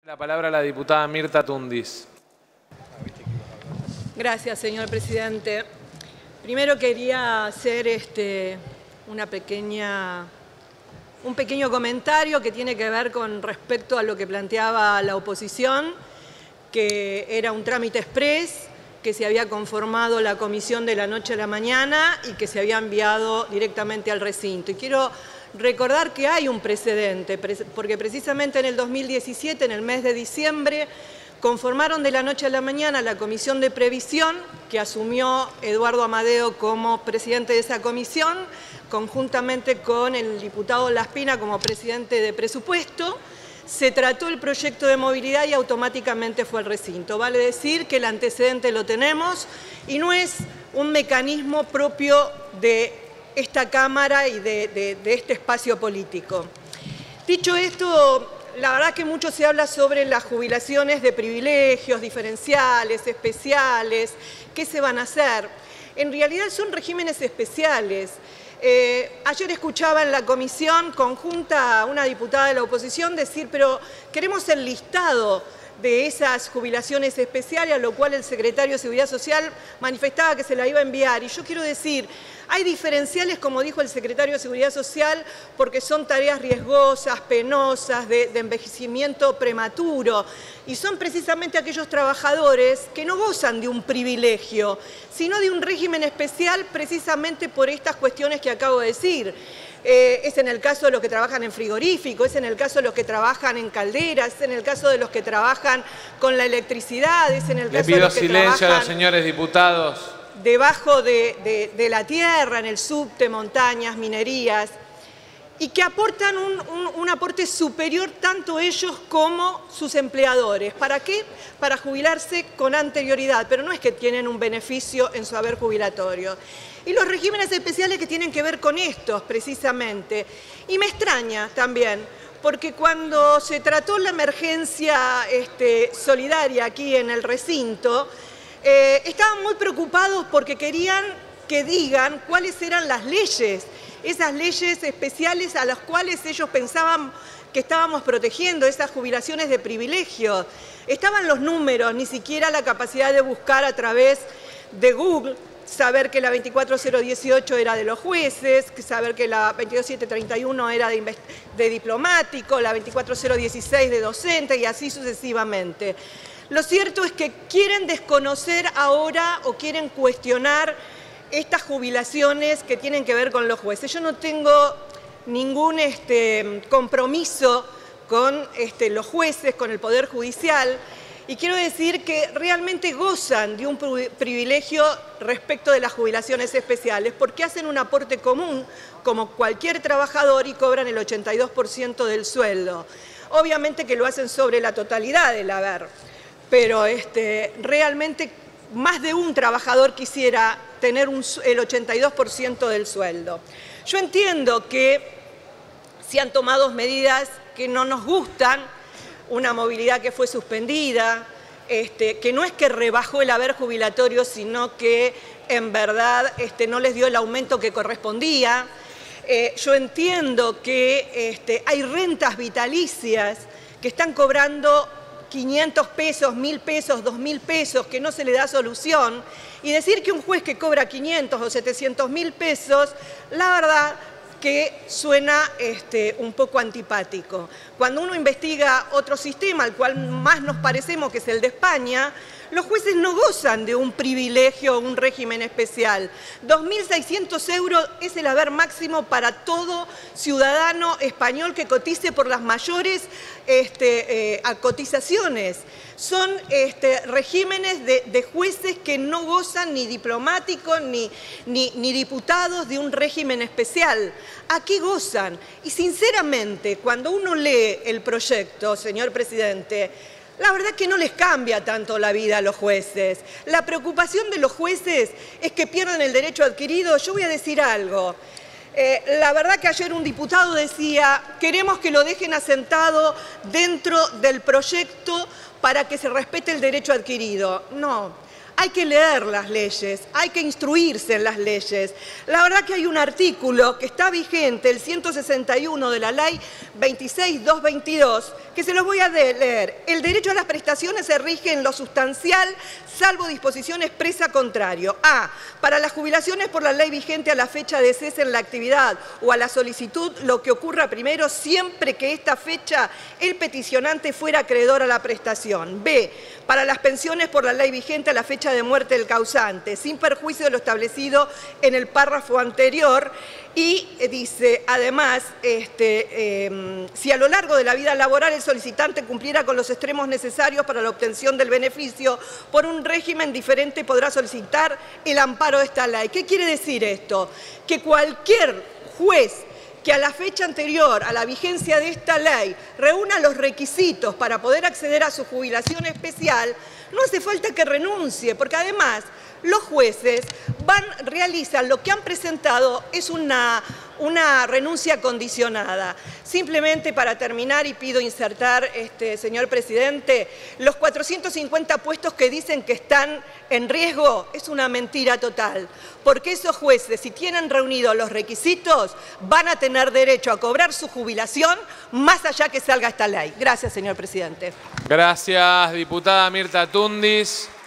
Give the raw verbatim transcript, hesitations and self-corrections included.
La palabra a la diputada Mirta Tundis. Gracias, señor presidente. Primero quería hacer este, una pequeña, un pequeño comentario que tiene que ver con respecto a lo que planteaba la oposición, que era un trámite exprés, que se había conformado la comisión de la noche a la mañana y que se había enviado directamente al recinto. Y quiero recordar que hay un precedente, porque precisamente en el dos mil diecisiete, en el mes de diciembre, conformaron de la noche a la mañana la Comisión de Previsión, que asumió Eduardo Amadeo como presidente de esa comisión, conjuntamente con el diputado Laspina como presidente de Presupuesto. Se trató el proyecto de movilidad y automáticamente fue al recinto. Vale decir que el antecedente lo tenemos y no es un mecanismo propio de esta Cámara y de, de, de este espacio político. Dicho esto, la verdad que mucho se habla sobre las jubilaciones de privilegios, diferenciales, especiales, ¿qué se van a hacer? En realidad son regímenes especiales. Eh, ayer escuchaba en la comisión conjunta a una diputada de la oposición decir, pero queremos el listado de esas jubilaciones especiales, a lo cual el secretario de Seguridad Social manifestaba que se la iba a enviar. Y yo quiero decir, hay diferenciales, como dijo el secretario de Seguridad Social, porque son tareas riesgosas, penosas, de, de envejecimiento prematuro, y son precisamente aquellos trabajadores que no gozan de un privilegio, sino de un régimen especial precisamente por estas cuestiones que acabo de decir. Eh, es en el caso de los que trabajan en frigorífico, es en el caso de los que trabajan en calderas, es en el caso de los que trabajan con la electricidad, es en el caso de los que Le pido silencio trabajan a los señores diputados. Debajo de, de, de la tierra, en el subte, montañas, minerías, y que aportan un, un, un aporte superior tanto ellos como sus empleadores. ¿Para qué? Para jubilarse con anterioridad, pero no es que tienen un beneficio en su haber jubilatorio. Y los regímenes especiales que tienen que ver con estos, precisamente. Y me extraña también, porque cuando se trató la emergencia este, solidaria aquí en el recinto, eh, estaban muy preocupados porque querían que digan cuáles eran las leyes, esas leyes especiales a las cuales ellos pensaban que estábamos protegiendo, esas jubilaciones de privilegio. Estaban los números, ni siquiera la capacidad de buscar a través de Google, saber que la veinticuatro cero dieciocho era de los jueces, saber que la veintidós siete treinta y uno era de, de diplomático, la veinticuatro cero dieciséis de docente y así sucesivamente. Lo cierto es que quieren desconocer ahora o quieren cuestionar estas jubilaciones que tienen que ver con los jueces. Yo no tengo ningún este, compromiso con este, los jueces, con el Poder Judicial, y quiero decir que realmente gozan de un privilegio respecto de las jubilaciones especiales, porque hacen un aporte común como cualquier trabajador y cobran el ochenta y dos por ciento del sueldo. Obviamente que lo hacen sobre la totalidad del haber, pero este, realmente más de un trabajador quisiera tener un, el ochenta y dos por ciento del sueldo. Yo entiendo que se han tomado medidas que no nos gustan, una movilidad que fue suspendida, este, que no es que rebajó el haber jubilatorio, sino que en verdad este, no les dio el aumento que correspondía. Eh, yo entiendo que este, hay rentas vitalicias que están cobrando quinientos pesos, mil pesos, dos mil pesos, que no se le da solución, y decir que un juez que cobra quinientos o setecientos mil pesos, la verdad que suena este, un poco antipático. Cuando uno investiga otro sistema, al cual más nos parecemos, que es el de España, los jueces no gozan de un privilegio o un régimen especial. dos mil seiscientos euros es el haber máximo para todo ciudadano español que cotice por las mayores este, eh, cotizaciones. Son este, regímenes de, de jueces que no gozan ni diplomáticos ni, ni, ni diputados de un régimen especial. Aquí gozan. Y sinceramente, cuando uno lee el proyecto, señor presidente, la verdad es que no les cambia tanto la vida a los jueces. La preocupación de los jueces es que pierdan el derecho adquirido. Yo voy a decir algo. Eh, la verdad que ayer un diputado decía, queremos que lo dejen asentado dentro del proyecto para que se respete el derecho adquirido. No, hay que leer las leyes, hay que instruirse en las leyes. La verdad que hay un artículo que está vigente, el ciento sesenta y uno de la ley veintiséis mil doscientos veintidós, que se los voy a leer. El derecho a las prestaciones se rige en lo sustancial, salvo disposición expresa contrario. A. Para las jubilaciones por la ley vigente a la fecha de cese en la actividad o a la solicitud, lo que ocurra primero, siempre que esta fecha el peticionante fuera acreedor a la prestación. B. Para las pensiones por la ley vigente a la fecha de muerte del causante, sin perjuicio de lo establecido en el párrafo anterior. Y dice, además, este, eh, si a lo largo de la vida laboral el solicitante cumpliera con los extremos necesarios para la obtención del beneficio por un régimen diferente, podrá solicitar el amparo de esta ley. ¿Qué quiere decir esto? Que cualquier juez que a la fecha anterior a la vigencia de esta ley reúna los requisitos para poder acceder a su jubilación especial, no hace falta que renuncie, porque además los jueces van, realizan lo que han presentado, es una, una renuncia condicionada. Simplemente para terminar, y pido insertar, este, señor presidente, los cuatrocientos cincuenta puestos que dicen que están en riesgo es una mentira total, porque esos jueces, si tienen reunidos los requisitos, van a tener derecho a cobrar su jubilación más allá que salga esta ley. Gracias, señor presidente. Gracias, diputada Mirta Tundis.